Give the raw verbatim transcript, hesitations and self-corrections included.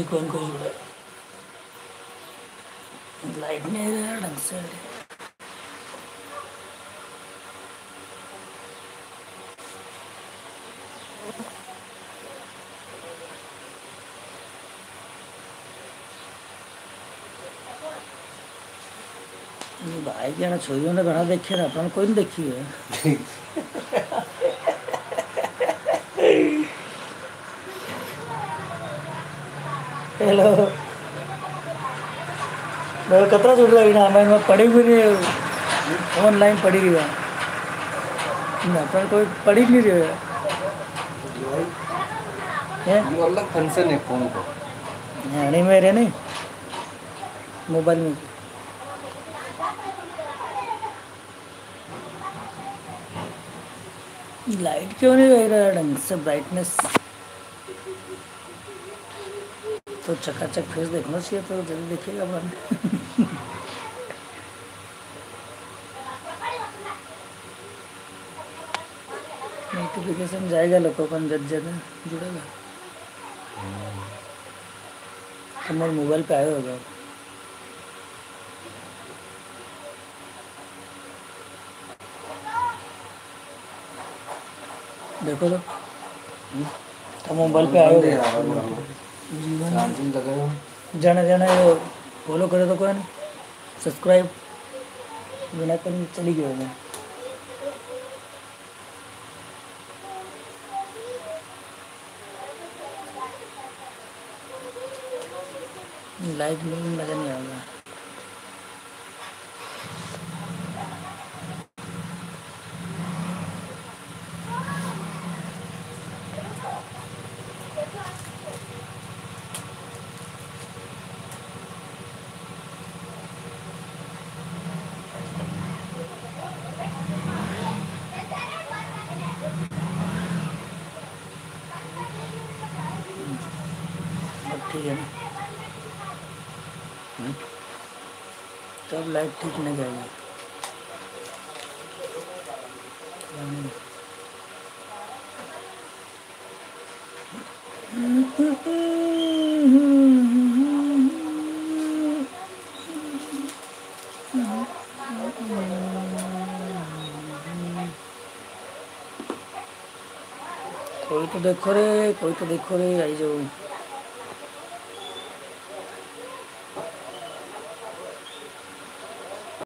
कौन कोई जुड़ा लाइट नहीं रहा ढंग से। भाई क्या छोरी मैंने घना देखे ना अपन कोई नहीं देखी है। हेलो मैं कतरा जुड़ रहा ना मैं मैं पढ़ी भी नहीं ऑनलाइन पढ़ी रही ना अपन कोई पढ़ी नहीं रही है। ये अलग फंक्शन है फोन को नहीं मेरे नहीं मोबाइल में लाइट क्यों नहीं रह रहा ढंग से ब्राइटनेस तो चकाचक फेस देखना चाहिए तो जल्दी देखिएगा अपन। नोटिफिकेशन जाएगा लोगों को जब जब जुड़ेगा हमारे मोबाइल पे आया होगा। देखो तो तो मोबाइल पे आया होगा जाना जाना ये फॉलो करे तो कोई नहीं सब्सक्राइब बिना कर चली गई होगा। लाइव में मज़ा नहीं आएगा। ठीक है ना तब लाइट ठीक नहीं जाएगी। कोई तो देखो रे कोई तो देखो रे आई जाओ।